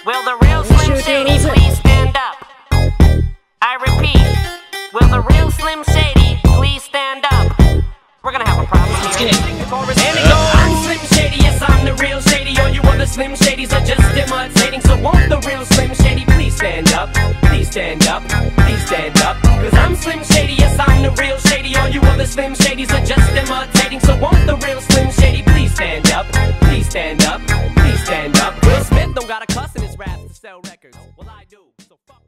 Will the real Slim Shady please stand up? I repeat, will the real Slim Shady please stand up? We're gonna have a problem here. And it goes. I'm Slim Shady, yes I'm the real Shady. All you other Slim Shadys are just imitating. So won't the real Slim Shady please stand up? Please stand up, please stand up. Cause I'm Slim Shady, yes I'm the real Shady. All you other Slim Shadys are just imitating. So won't the real Slim